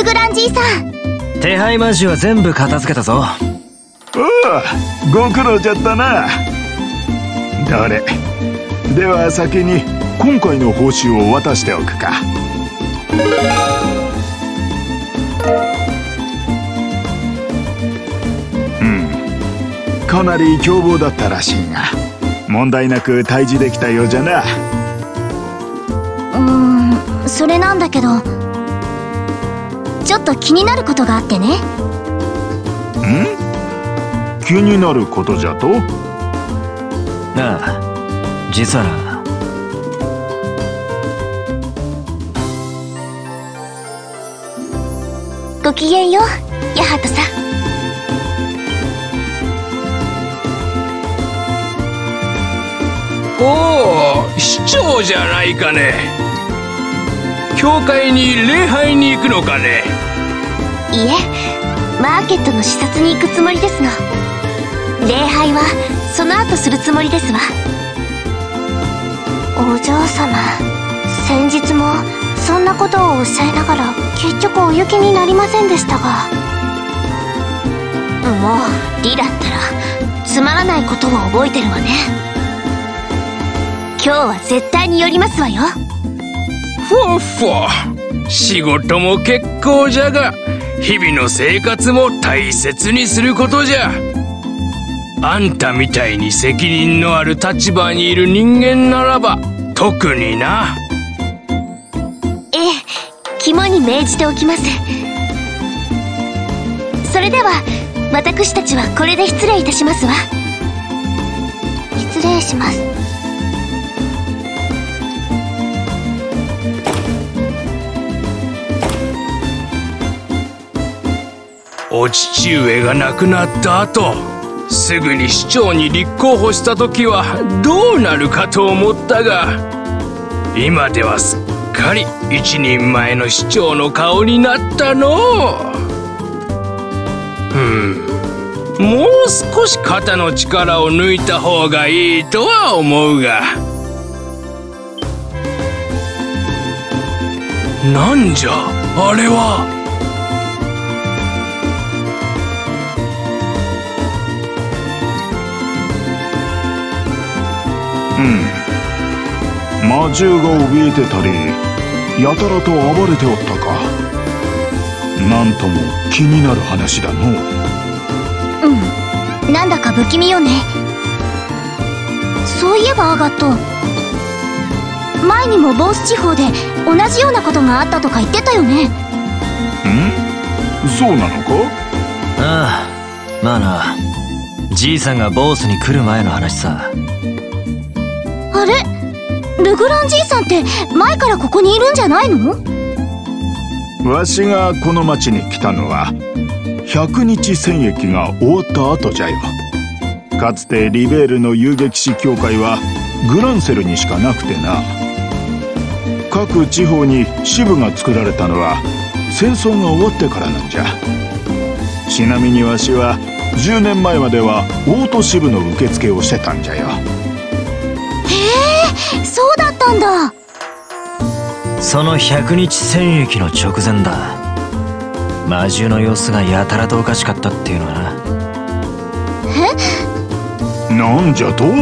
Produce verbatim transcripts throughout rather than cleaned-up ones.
ルグランじいさん。 手配魔獣は全部片付けたぞ。 おお、ご苦労じゃったな。どれでは先に今回の報酬を渡しておくか。うん、かなり凶暴だったらしいが問題なく退治できたようじゃな。 うーん、それなんだけどちょっと気になることがあってね。 ん？気になることじゃと？ ああ、実はな。 ごきげんよう、ヤハトさん。 おお、市長じゃないかね。教会に礼拝に行くのかね。 いえ、マーケットの視察に行くつもりですの。礼拝はその後するつもりですわ。お嬢様、先日もそんなことをおっしゃいながら結局お行きになりませんでしたが。もうリだったらつまらないことを覚えてるわね。今日は絶対に寄りますわよ。 ふわふわ、仕事も結構じゃが日々の生活も大切にすることじゃ。あんたみたいに責任のある立場にいる人間ならば特にな。 ええ、肝に銘じておきます。それでは私たちはこれで失礼いたしますわ。失礼します。 お父上が亡くなった後、すぐに市長に立候補した時はどうなるかと思ったが、今ではすっかり一人前の市長の顔になったのう。うん、もう少し肩の力を抜いた方がいいとは思うが。なんじゃあれは。 うん、魔獣が怯えてたりやたらと暴れておったか。なんとも気になる話だのう。 うん、なんだか不気味よね。そういえばアガット、前にもボース地方で同じようなことがあったとか言ってたよね。ん？ そうなのか？ ああ、まあな。じいさんがボースに来る前の話さ。 あれ、ルグランじいさんって前からここにいるんじゃないの？ わしがこの町に来たのは百日戦役が終わった後じゃよ。かつてリベールの遊撃士協会はグランセルにしかなくてな。各地方に支部が作られたのは戦争が終わってからなんじゃ。ちなみにわしはじゅうねんまえまではオート支部の受付をしてたんじゃよ。 へえ、そうだったんだ。 その百日戦役の直前だ。魔獣の様子がやたらとおかしかったっていうのはな。 え？なんじゃと？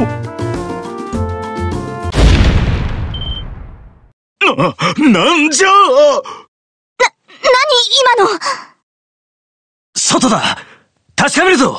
な、なんじゃ！な、 何今の。 外だ！確かめるぞ！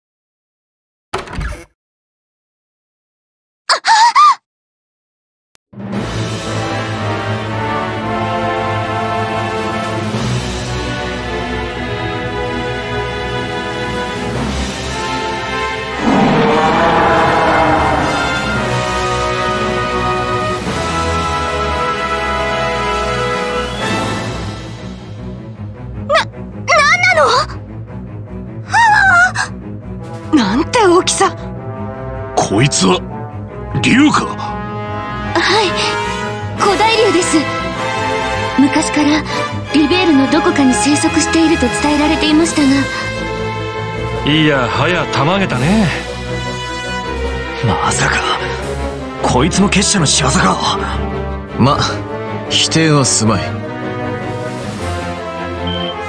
なんて大きさ。 こいつは竜か？ はい、古代竜です。昔からリベールのどこかに生息していると伝えられていましたが。 いやはやたまげたね。 まさかこいつも結社の仕業か？ ま、否定はすまい。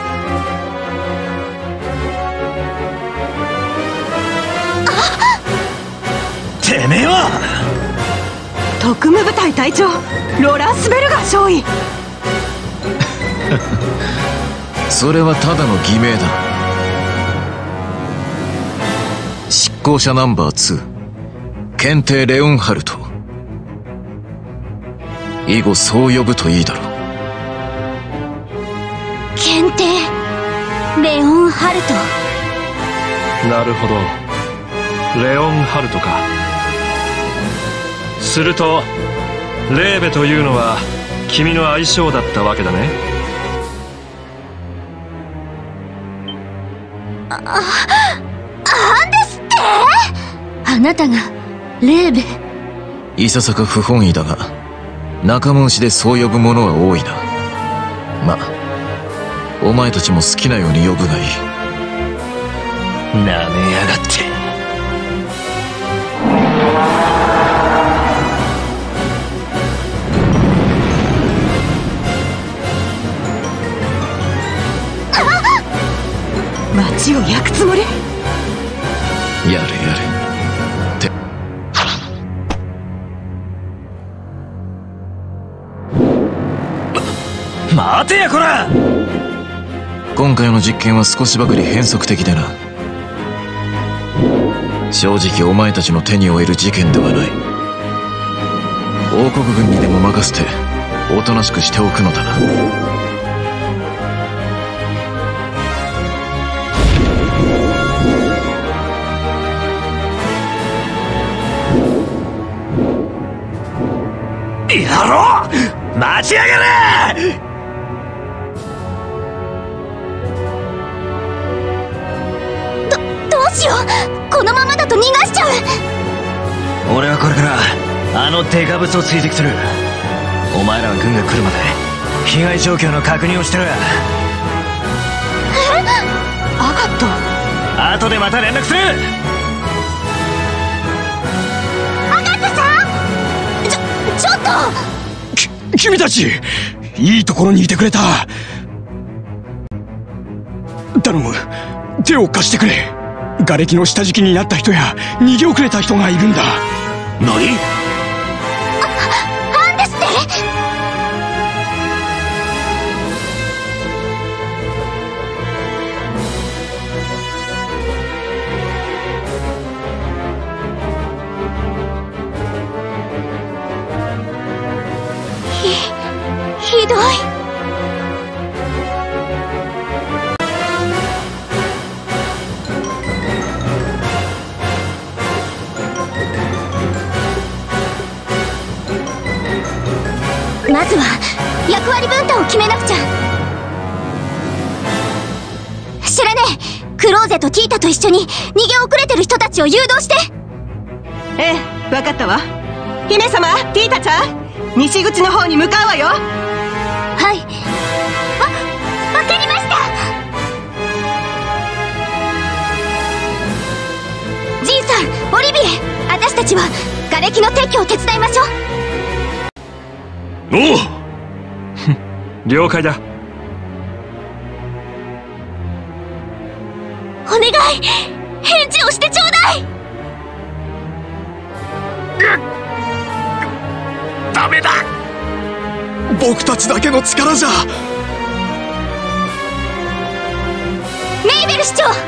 てめえは。 特務部隊隊長ロランスベルが少尉。 それはただの偽名だ。執行者ナンバーツー検定レオンハルト。以後そう呼ぶといいだろう。 検定レオンハルト。 なるほど、レオンハルトか。するとレーベというのは君の愛称だったわけだね。 あ、なんですって？あなたがレーベ。 いささか不本意だが仲間内でそう呼ぶ者は多いな。ま、お前たちも好きなように呼ぶがいい。 なめやがって。 街を焼くつもり？ やれやれって待てやこら。 今回の実験は少しばかり変則的でな。正直お前たちの手に負える事件ではない。王国軍にでも任せておとなしくしておくのだな。 やろう、待ちやがれ。 ど、どうしよう。このままだと逃がしちゃう。 俺はこれからあのデカブツを追跡する。お前らは軍が来るまで被害状況の確認をしてる。 アガット。 後でまた連絡する。 アガットさん、ちょちょっと。 き君たちいいところにいてくれた。頼む、手を貸してくれ。瓦礫の下敷きになった人や逃げ遅れた人がいるんだ。 何？ なんですって？ひ、ひどい。まずは役割分担を決めなくちゃ。知らねえ、クローゼとティータと一緒に逃げ遅れてる人たちを誘導して。 ええ、分かったわ。姫様、ティータちゃん、西口の方に向かうわよ。 はい、わ、わかりました。ジンさん、オリビエ、私たちは瓦礫の撤去を手伝いましょう。 おう了解だ。 お願い、返事をしてちょうだい。 ダメだ、僕たちだけの力じゃ。 メイベル市長。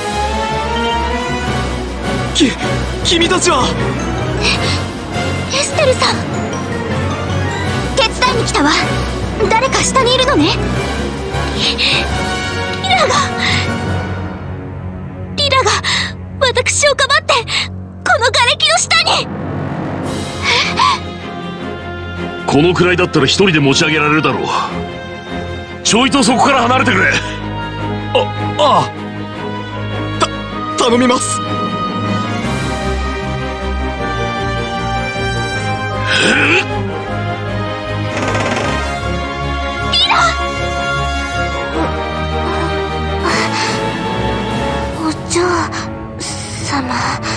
き君たちは。 エステルさん、手伝いに来たわ。誰か下にいるのね。リラがリラが私をかばってこの瓦礫の下に。 このくらいだったら一人で持ち上げられるだろう。ちょいとそこから離れてくれ。あ、ああ、た頼みます。 お嬢様。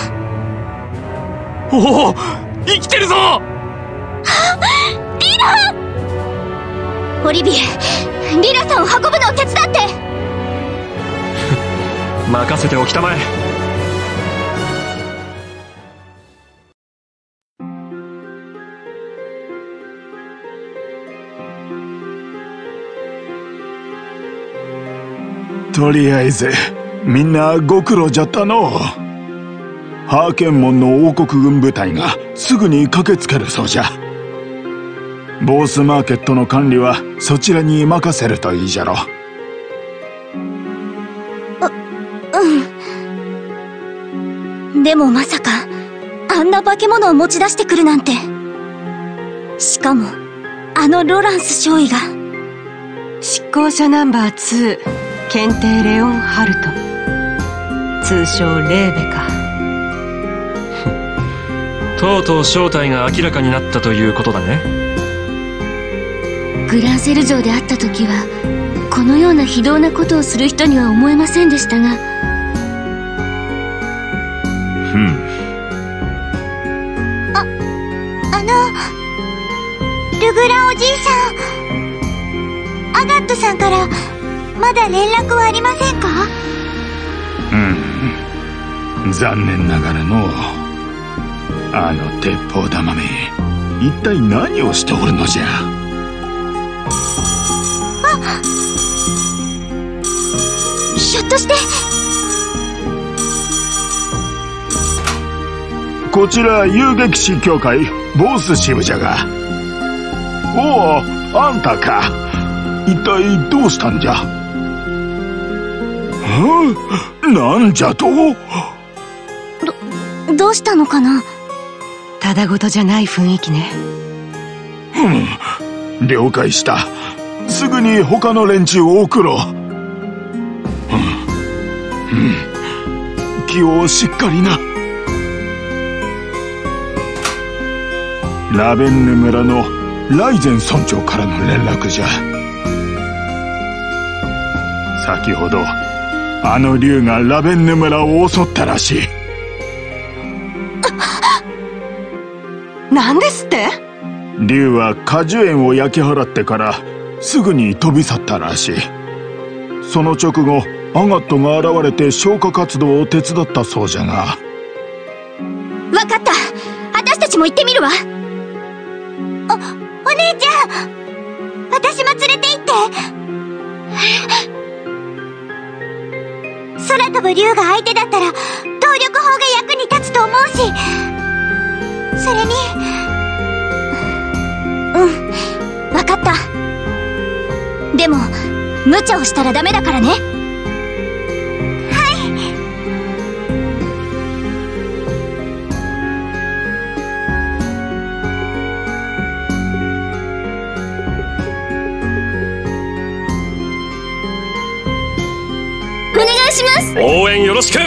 おお、生きてるぞ。 リラ！オリビエ、リラさんを運ぶのを手伝って。 任せておきたまえ。 とりあえずみんなご苦労じゃったのう。ハーケン門の王国軍部隊がすぐに駆けつけるそうじゃ。ボースマーケットの管理はそちらに任せるといいじゃろ。 うん。でもまさかあんな化け物を持ち出してくるなんて。しかもあのロランス少尉が。 執行者ナンバーツー検定レオン・ハルト、通称レーベか。 とうとう正体が明らかになったということだね。 グランセル城で会った時はこのような非道なことをする人には思えませんでしたが。 うんあ、あのルグランおじいさん、アガットさんからまだ連絡はありませんか？ うん、残念ながらの。あの鉄砲玉め一体何をしておるのじゃ。 あ、ひょっとして。 こちら遊撃士協会ボース支部じゃが。おお、あんたか。一体どうしたんじゃ。はあ、なんじゃと。 ど、どうしたのかな。 ただごとじゃない雰囲気ね。 うん、了解した。すぐに他の連中を送ろう。うん、うん、気をしっかりな。ラベンヌ村のライゼン村長からの連絡じゃ。先ほどあの竜がラベンヌ村を襲ったらしい。 なんですって？ 竜は果樹園を焼き払ってからすぐに飛び去ったらしい。その直後アガットが現れて消火活動を手伝ったそうじゃが。 わかった、私たちも行ってみるわ。お、お姉ちゃん、私も連れて行って。空飛ぶ竜が相手だったら動力砲が役に立つと思うし、それに。うん、わかった。でも無茶をしたらダメだからね。お願いします。 応援よろしく。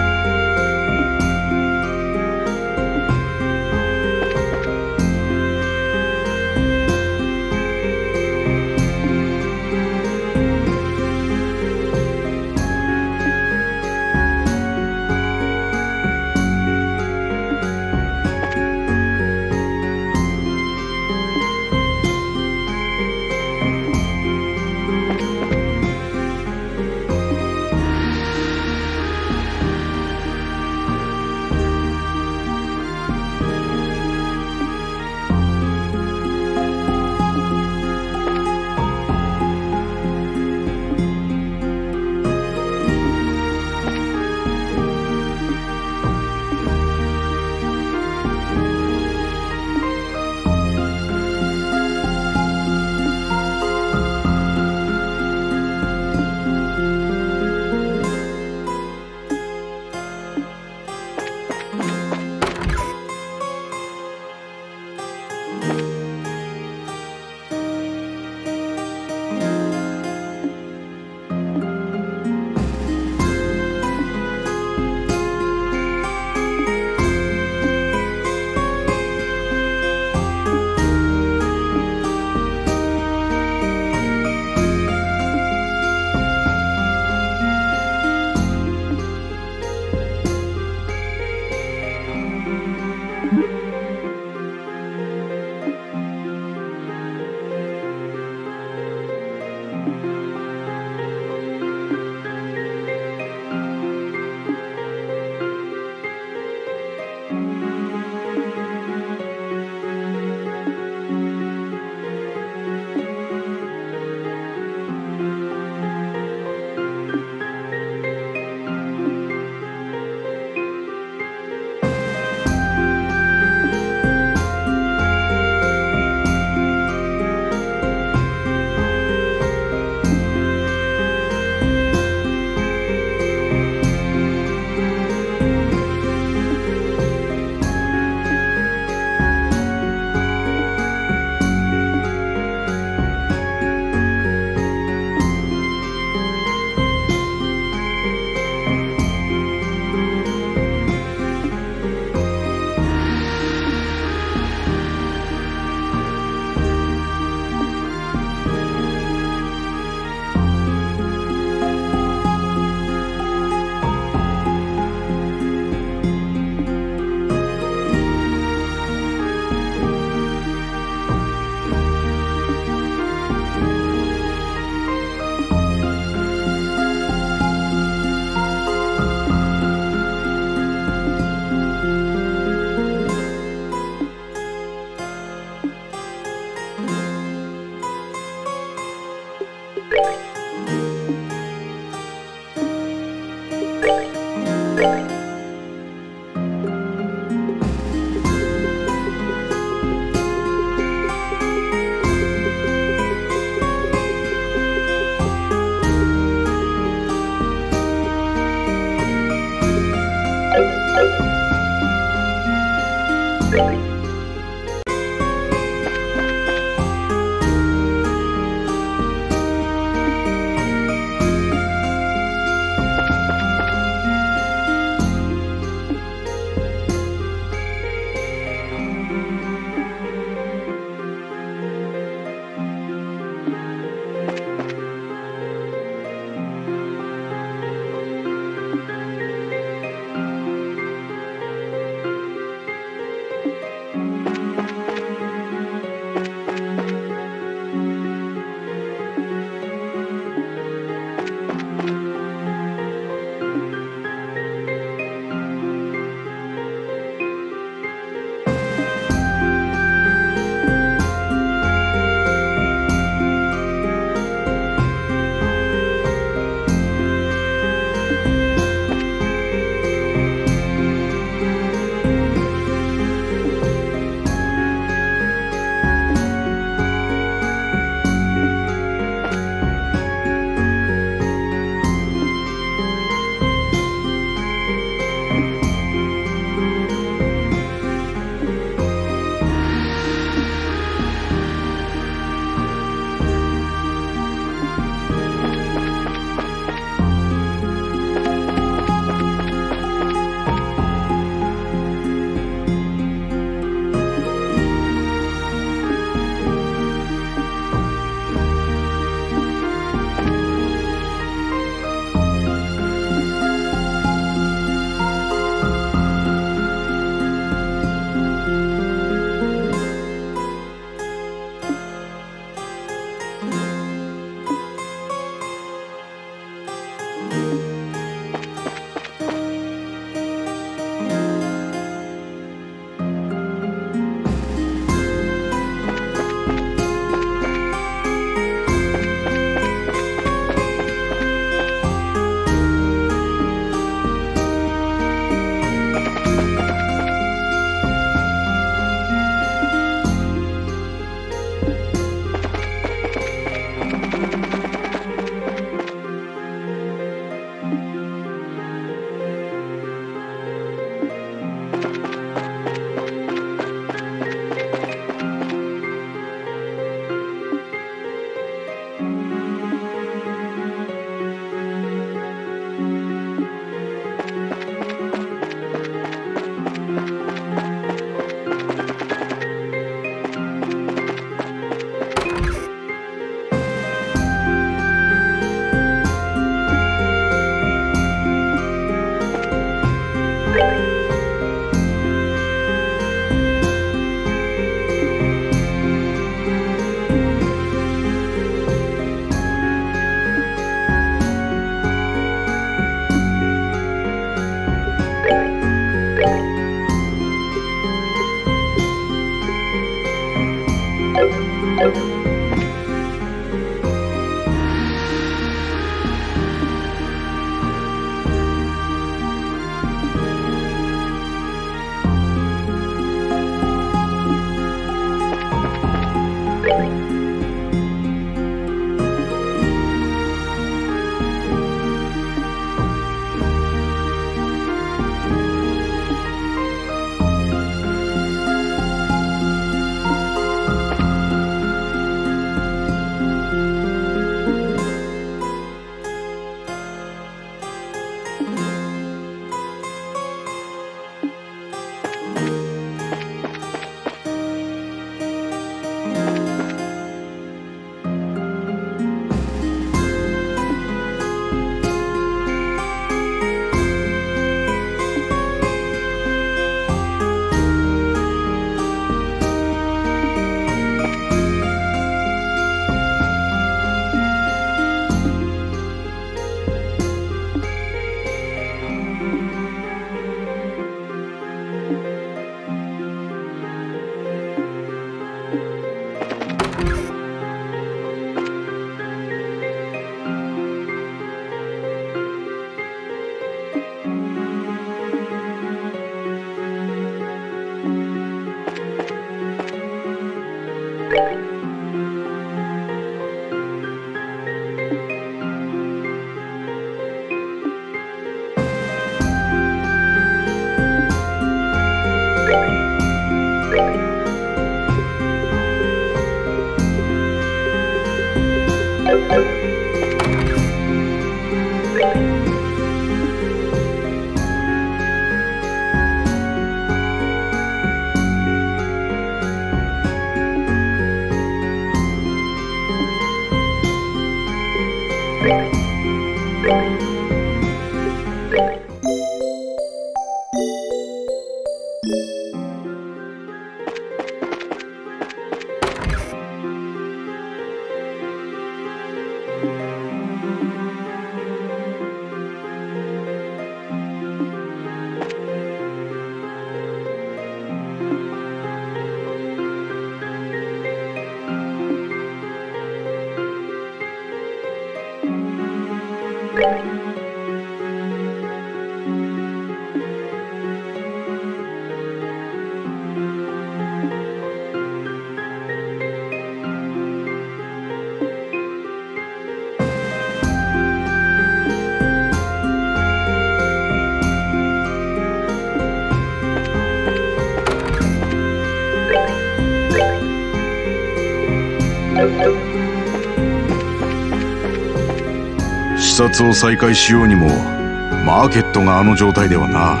視察を再開しようにもマーケットがあの状態ではな。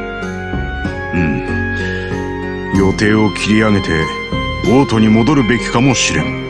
うん、予定を切り上げてオートに戻るべきかもしれん。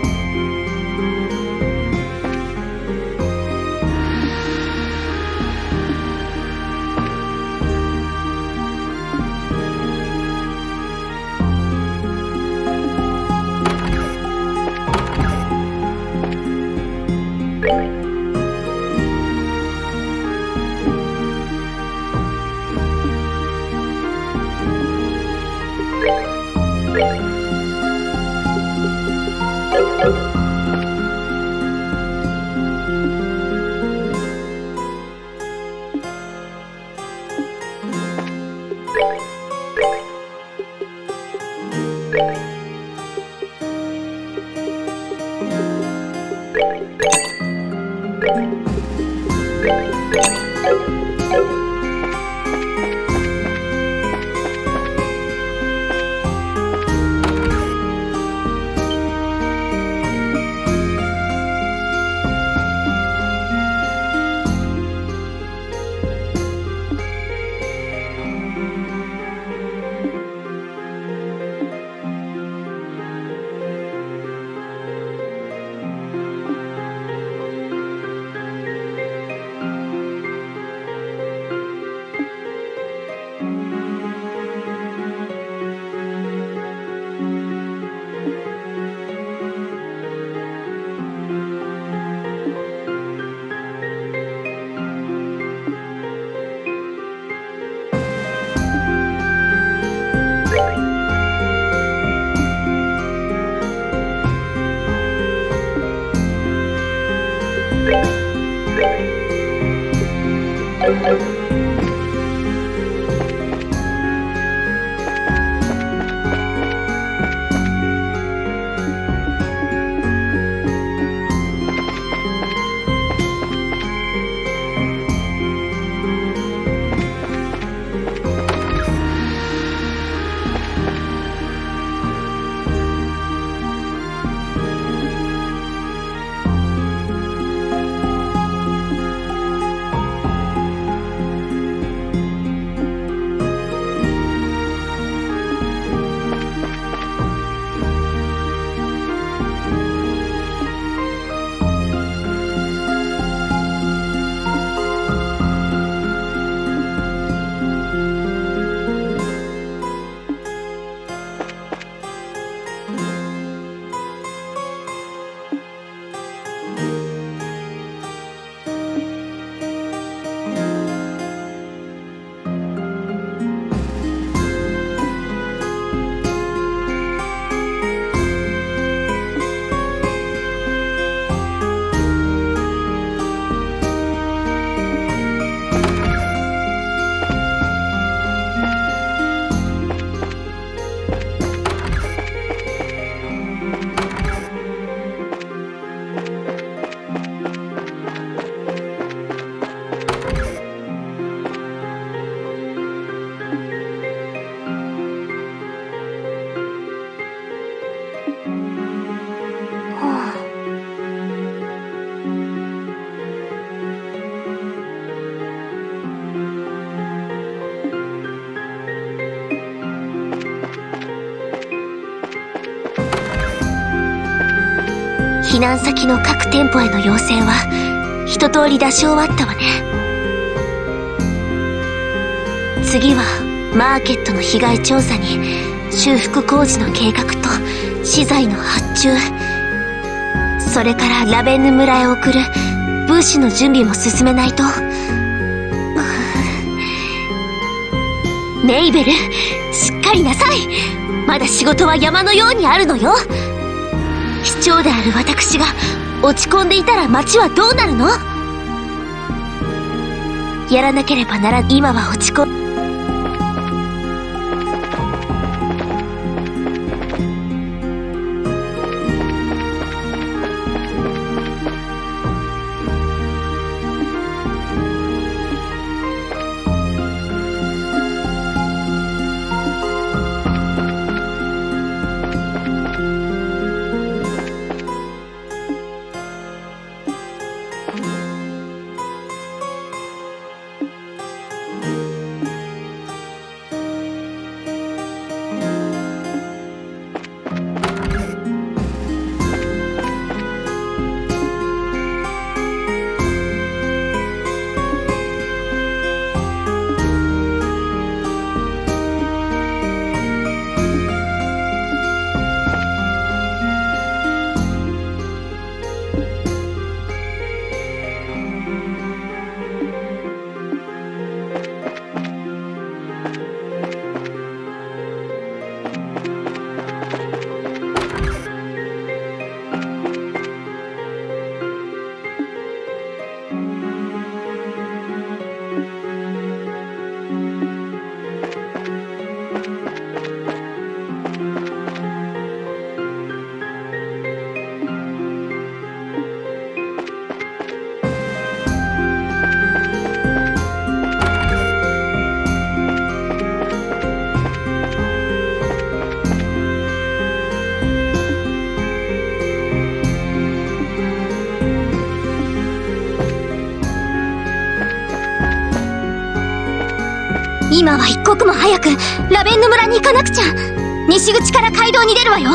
避難先の各店舗への要請は一通り出し終わったわね。次はマーケットの被害調査に修復工事の計画と資材の発注、それからラベンヌ村へ送る物資の準備も進めないと。メイベル、しっかりなさい。まだ仕事は山のようにあるのよ。市長である私が落ち込んでいたら町はどうなるの？やらなければならん。今は落ち込ん今は一刻も早くラベンヌ村に行かなくちゃ。西口から街道に出るわよ。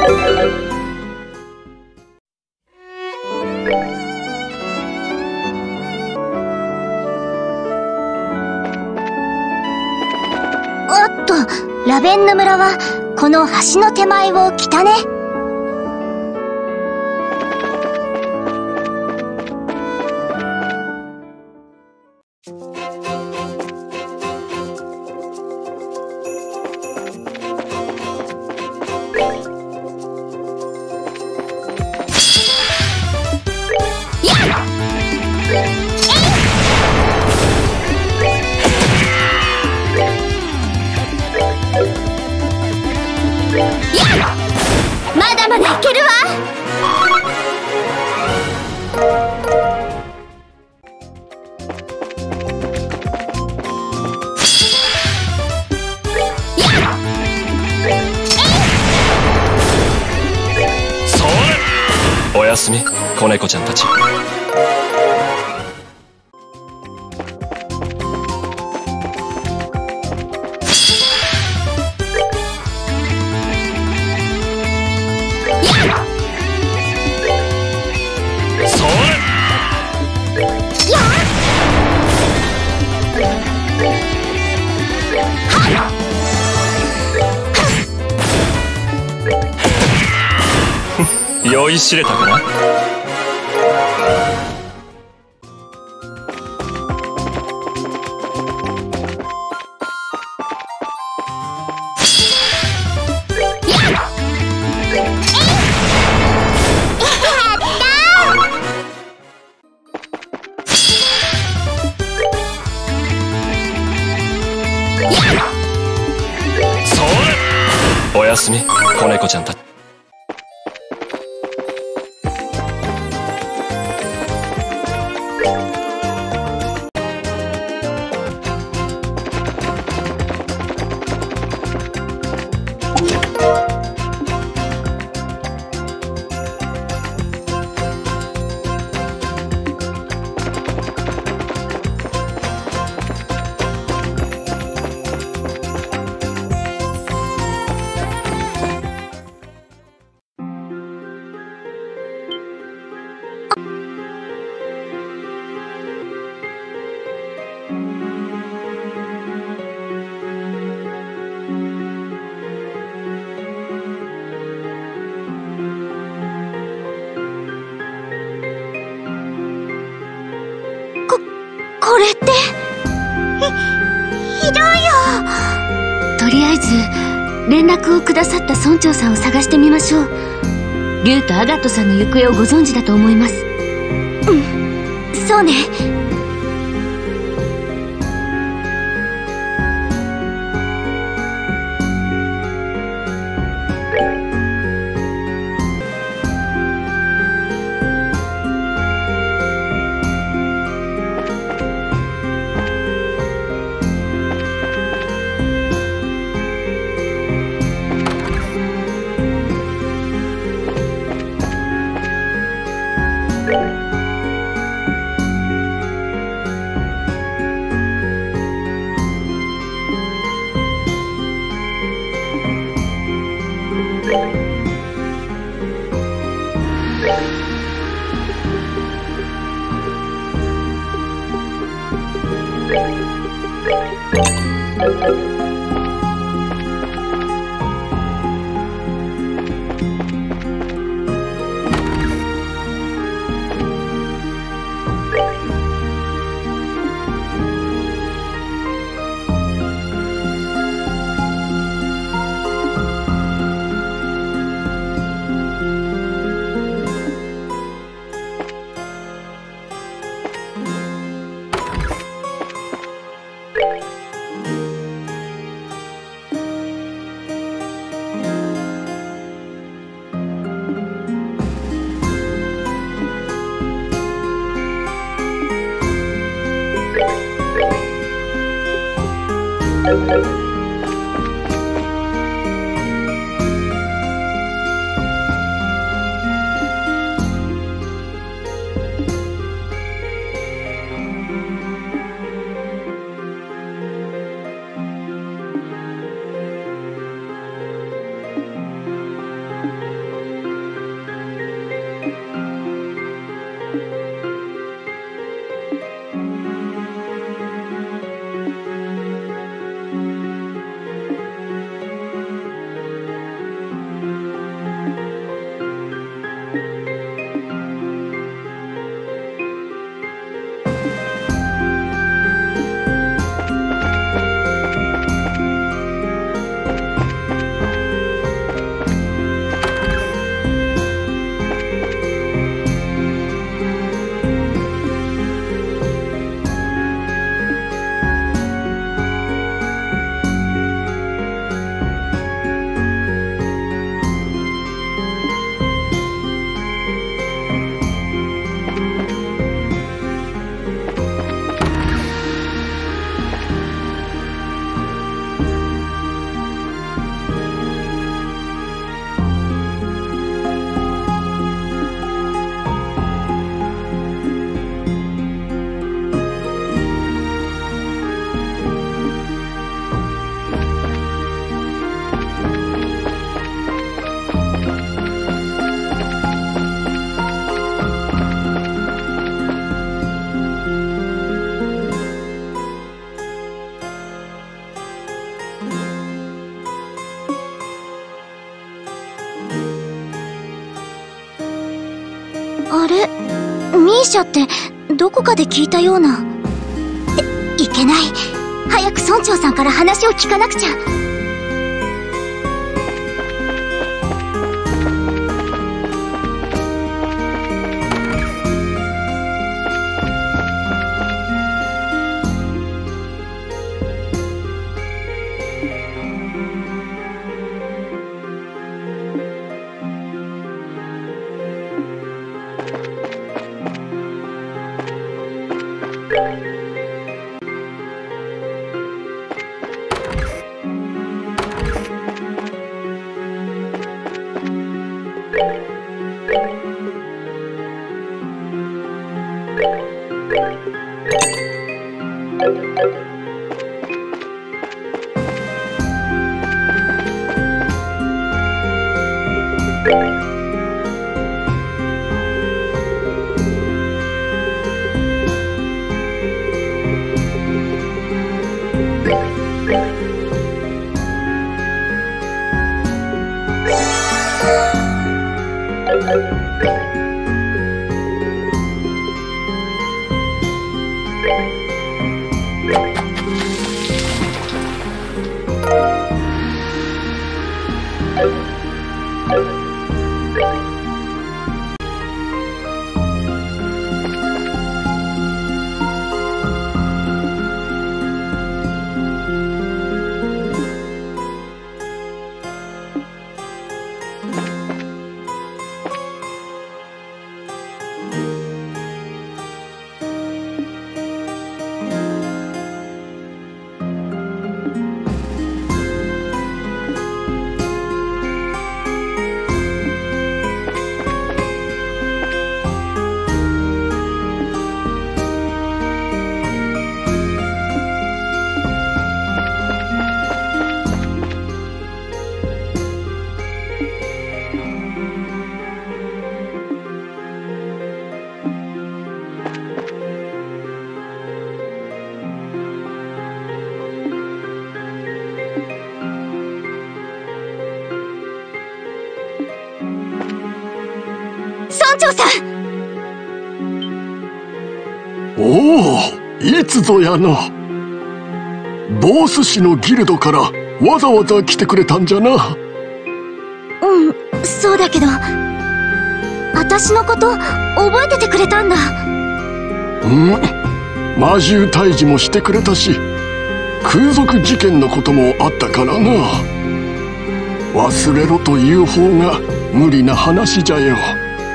おっと、ラベンヌ村はこの橋の手前を北ね。まだまだいけるわ。 それ。おやすみ、子猫ちゃんたち。酔いしれたかな。それ。おやすみ、子猫ちゃんたち。 これってひ、ひどいよ。とりあえず連絡をくださった村長さんを探してみましょう。リュウとアガットさんの行方をご存知だと思います。うん、そうね。 あれ、ミーシャってどこかで聞いたような。い、いけない。早く村長さんから話を聞かなくちゃ。村長さん。 おお、いつぞやの。ボース氏のギルドからわざわざ来てくれたんじゃな。 うん、そうだけど、私のこと覚えててくれたんだ。 うん、魔獣退治もしてくれたし、空賊事件のこともあったからな。忘れろという方が無理な話じゃよ。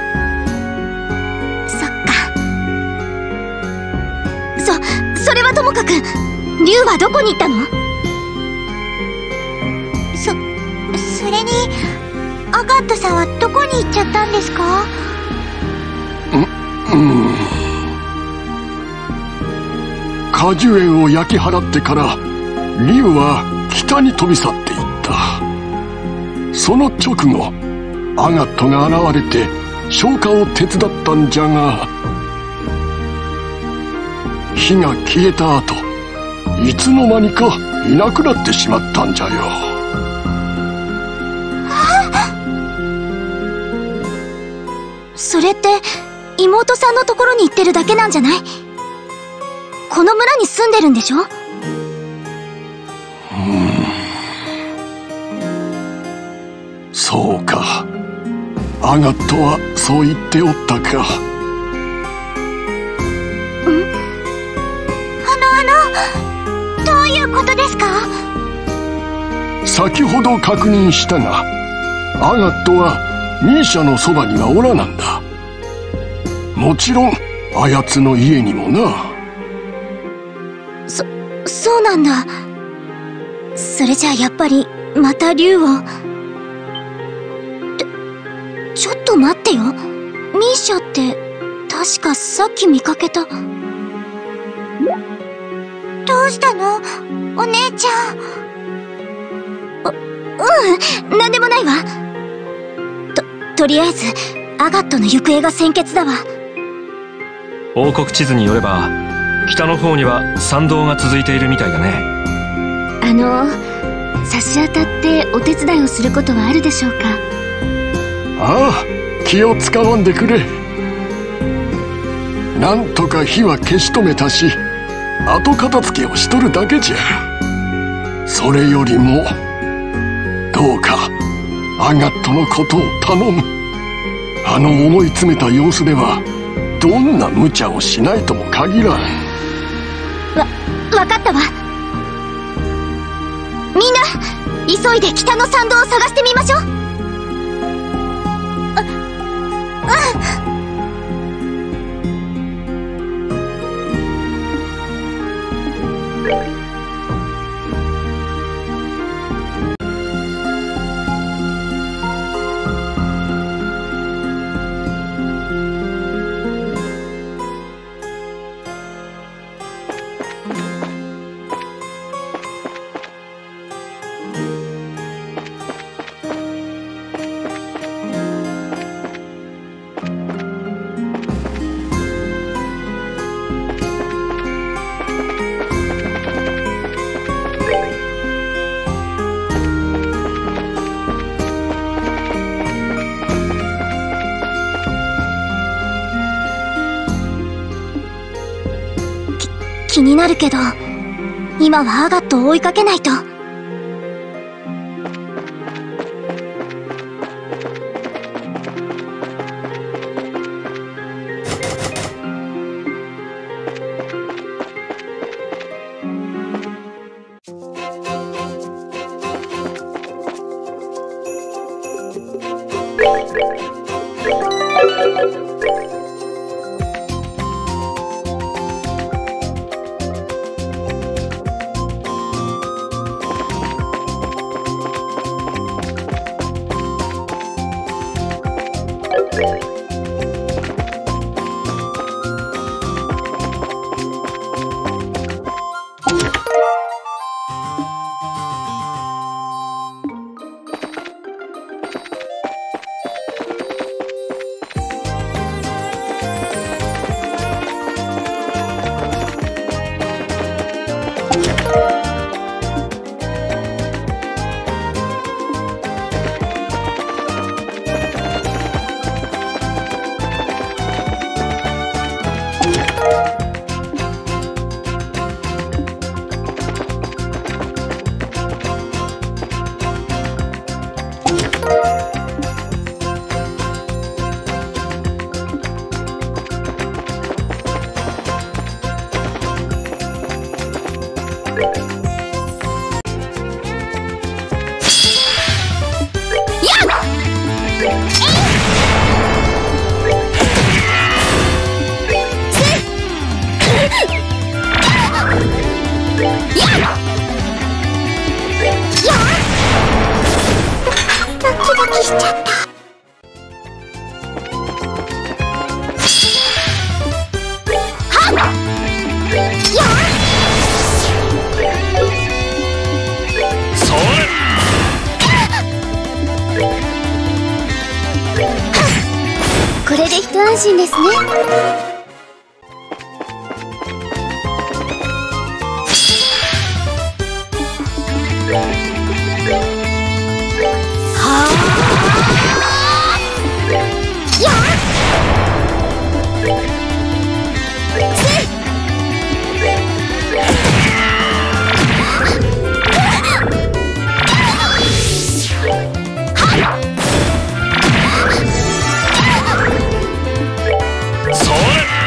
それはともかく、竜はどこに行ったの？ そ、それに、アガットさんはどこに行っちゃったんですか？ う、うん。果樹園を焼き払ってから、竜は北に飛び去っていった。その直後、アガットが現れて、消火を手伝ったんじゃが、火が消えた後、いつの間にかいなくなってしまったんじゃよ。 それって妹さんのところに行ってるだけなんじゃない？この村に住んでるんでしょ？うーん、そうか。アガットはそう言っておったか。 どういうことですか？ 先ほど確認したが、アガットはミーシャのそばにはおらなんだ。もちろんあやつの家にもな。 そ、そうなんだ。それじゃあやっぱりまた竜を。ちょっと待ってよ。ミーシャって確かさっき見かけた。 どうしたの？お姉ちゃん。 う、うん、なんでもないわ。と、とりあえず、アガットの行方が先決だわ。 王国地図によれば、北の方には山道が続いているみたいだね。 あの、差し当たってお手伝いをすることはあるでしょうか？ ああ、気を使わんでくれ。 なんとか火は消し止めたし、後片付けをしとるだけじゃ。それよりもどうかアガットのことを頼む。あの思い詰めた様子ではどんな無茶をしないとも限らん。 わ、わかったわ。みんな急いで北の参道を探してみましょう。あ、うん。気になるけど、今はアガットを追いかけないと。これで一安心ですね。 それ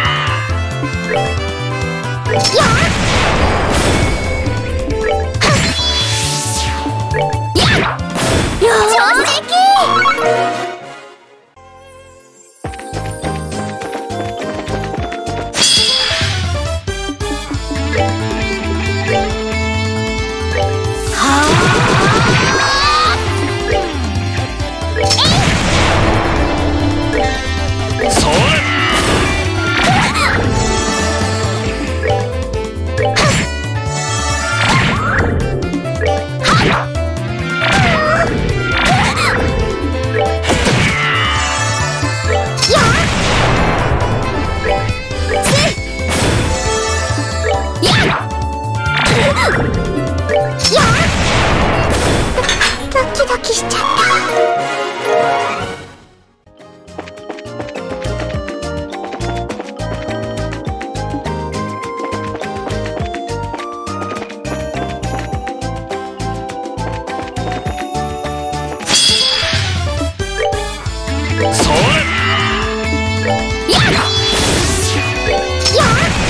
それやっや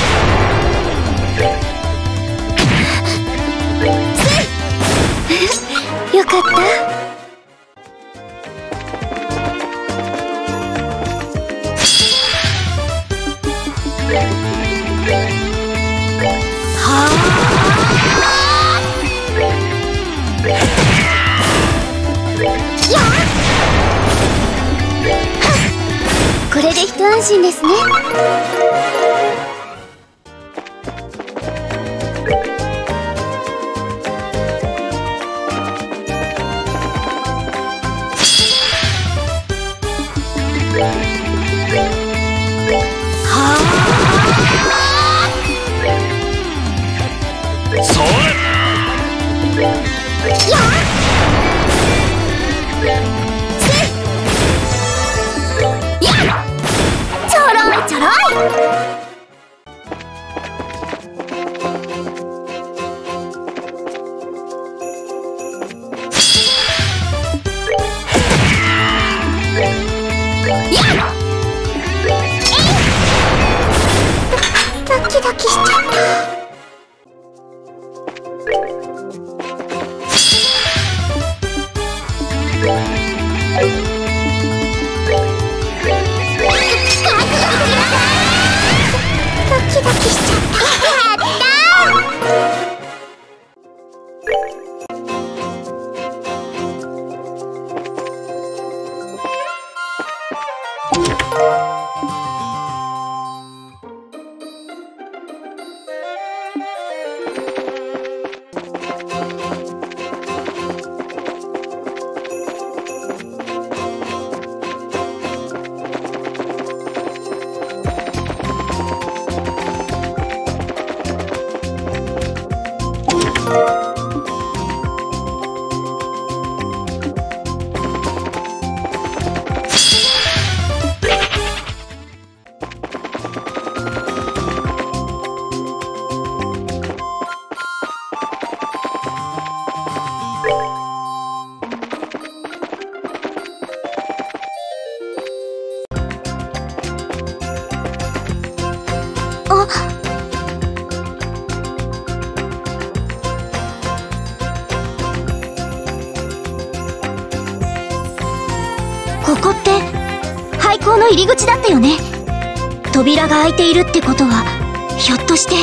っよかった。これで一安心ですね。 それやっちょろいちょろい。やっドキドキしちゃった。ドキドキしちゃった。やったここって廃校の入り口だったよね。扉が開いているってことはひょっとして。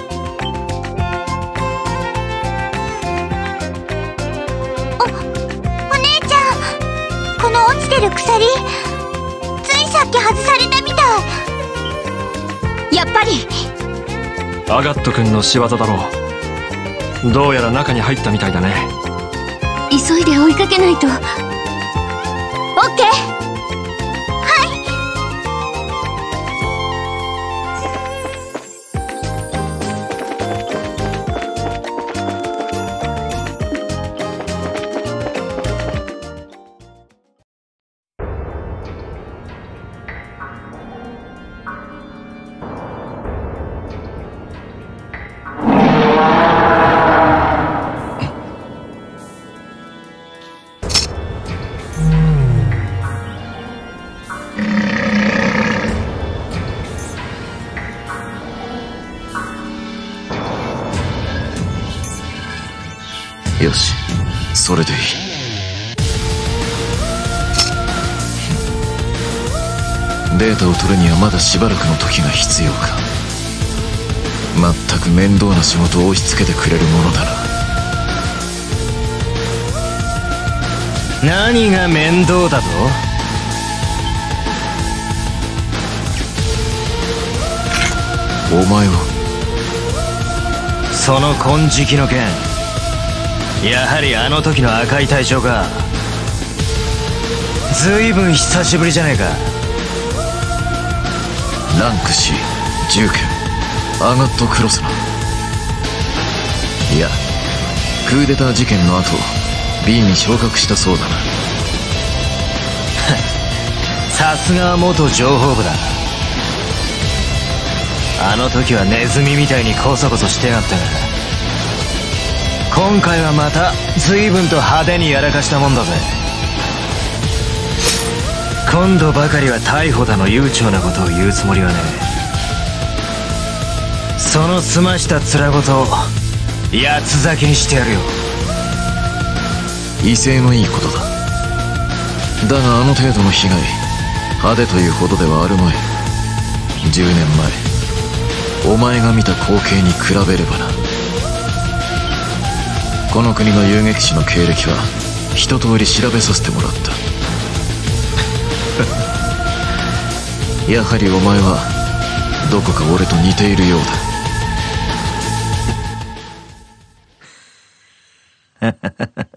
お、お姉ちゃん、この落ちてる鎖ついさっき外されたみたい。やっぱりアガット君の仕業だろう。どうやら中に入ったみたいだね。 急いで追いかけないと。オッケー。 よし、それでいい。データを取るにはまだしばらくの時が必要か。まったく面倒な仕事を押し付けてくれるものだな。 何が面倒だぞ。 お前はその金色の剣、やはりあの時の赤い隊長か。ずいぶん久しぶりじゃねえか。 ランク C 銃剣アガット・クロスナ。いや、クーデター事件の後 B に昇格したそうだな。 さすがは元情報部だ。あの時はネズミみたいにコソコソしてやがったが、今回はまた随分と派手にやらかしたもんだぜ。 今度ばかりは逮捕だの悠長なことを言うつもりはねえ。その澄ました面ごと八つ裂きにしてやるよ。 威勢のいいことだ。だがあの程度の被害、派手というほどではあるまい。じゅうねんまえお前が見た光景に比べればな。この国の遊撃士の経歴は一通り調べさせてもらったやはりお前はどこか俺と似ているようだ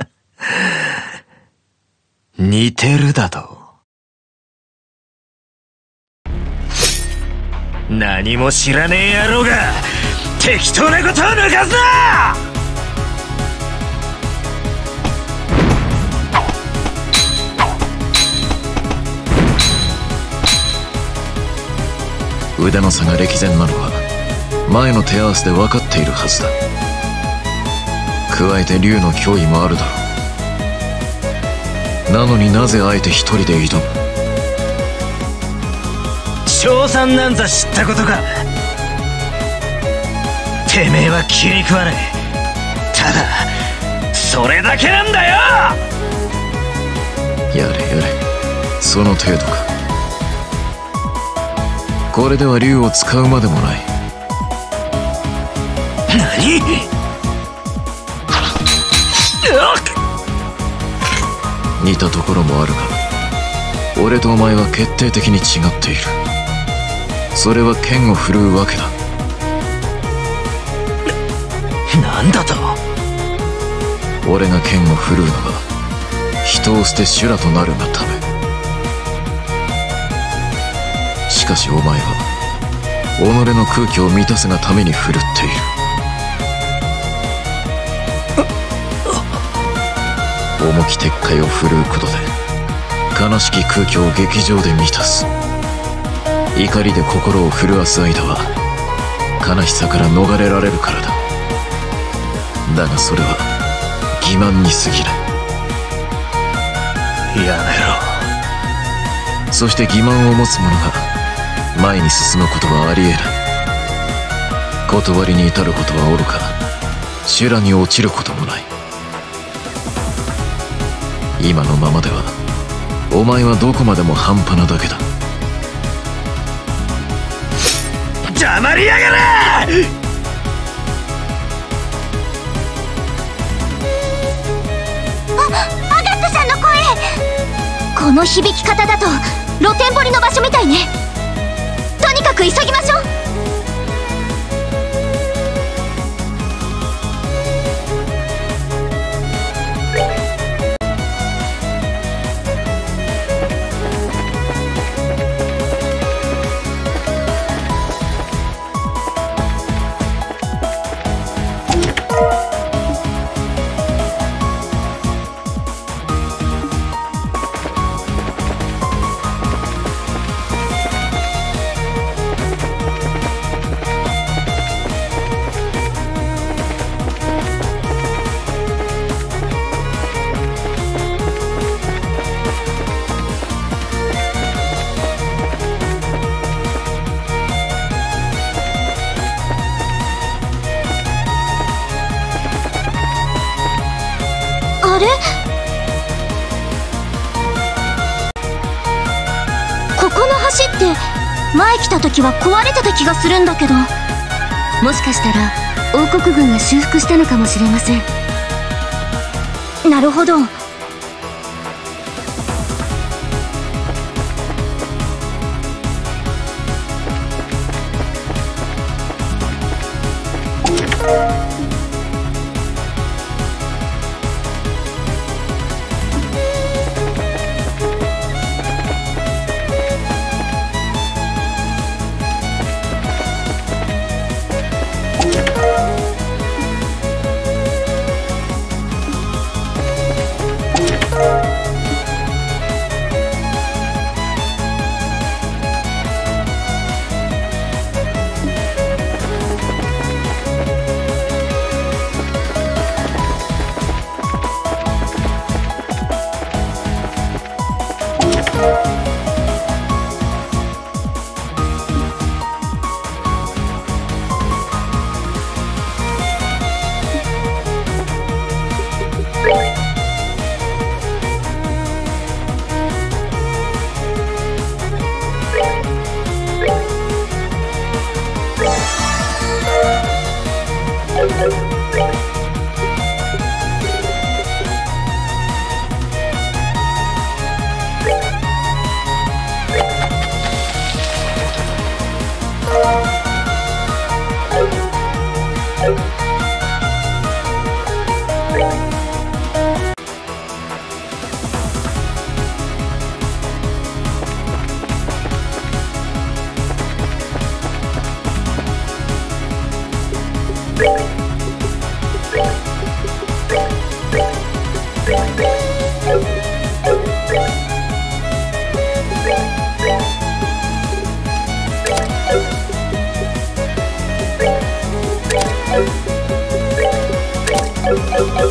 似てるだと。何も知らねえ野郎が適当なことを抜かすな。 腕の差が歴然なのは前の手合わせで分かっているはずだ。加えて竜の脅威もあるだろう。なのになぜあえて一人で挑む。 賞賛なんざ知ったことか。てめえは気に食わない。ただそれだけなんだよ。 やれやれ、その程度か。これでは竜を使うまでもない。 何？ 似たところもあるが、俺とお前は決定的に違っている。それは剣を振るうわけだ。 なんだと？ 俺が剣を振るうのは人を捨て修羅となるがため。しかしお前は己の空虚を満たすがために振るっている。重き鉄塊を振るうことで悲しき空虚を劇場で満たす。怒りで心を震わす間は悲しさから逃れられるからだ。だがそれは欺瞞に過ぎない。 やめろ。そして欺瞞を持つ者が前に進むことはありえない。断りに至ることはおろか修羅に落ちることもない。今のままではお前はどこまでも半端なだけだ。 黙りやがれ！ あ、アガットさんの声。この響き方だと露天掘りの場所みたいね。とにかく急ぎましょう。あれ？ここの橋って前来た時は壊れてた気がするんだけど。 もしかしたら王国軍が修復したのかもしれません。 なるほど。 う